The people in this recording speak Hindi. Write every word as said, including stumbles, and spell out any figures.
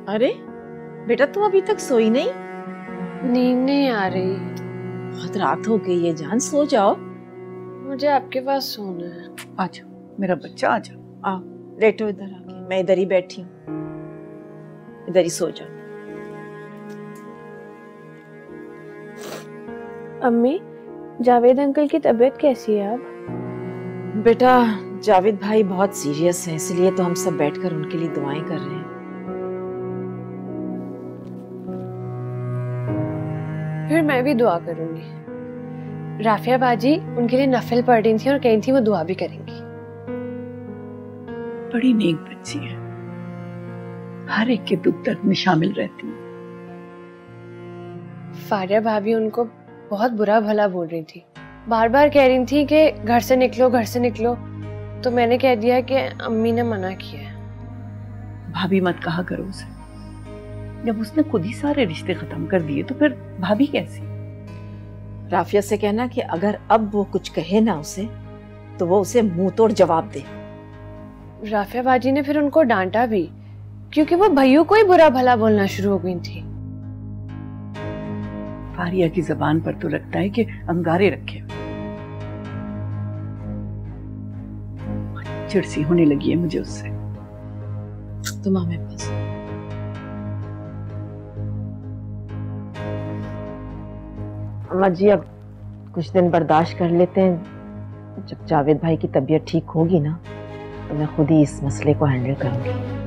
अरे बेटा तुम अभी तक सोई नहीं? नींद नहीं आ रही। बहुत रात हो गई है जान, सो जाओ। मुझे आपके पास सोना है। आजा मेरा बच्चा, आजा। आओ लेटो इधर आके, मैं इधर ही बैठी हूँ, इधर ही सो जाओ। अम्मी, जावेद अंकल की तबीयत कैसी है अब? बेटा जावेद भाई बहुत सीरियस है, इसलिए तो हम सब बैठकर उनके लिए दुआएं कर रहे हैं। फिर मैं भी दुआ करूंगी। राफिया बाजी उनके लिए नफिल पढ़ रही थी और कही थी वो दुआ भी करेंगी। बड़ी नेक बच्ची है, हर एक के दुख दर्द में शामिल रहती है। फारिया भाभी उनको बहुत बुरा भला बोल रही थी, बार बार कह रही थी कि घर से निकलो घर से निकलो, तो मैंने कह दिया कि अम्मी ने मना किया है। भाभी मत कहा करो उसे, जब उसने खुद ही सारे रिश्ते खत्म कर दिए तो फिर भाभी कैसी? राफिया से कहना कि अगर अब वो कुछ कहे ना उसे तो वो उसे मुंह तोड़ जवाब दे। राफिया बाजी ने फिर उनको डांटा भी, क्योंकि वो भैया को ही बुरा भला बोलना शुरू हो गई थी। फारिया की जबान पर तो लगता है कि अंगारे रखे। चिड़सी होने लगी है मुझे उससे। तुम आ मेरे पास। अम्मा जी अब कुछ दिन बर्दाश्त कर लेते हैं, जब जावेद भाई की तबीयत ठीक होगी ना तो मैं खुद ही इस मसले को हैंडल करूंगी।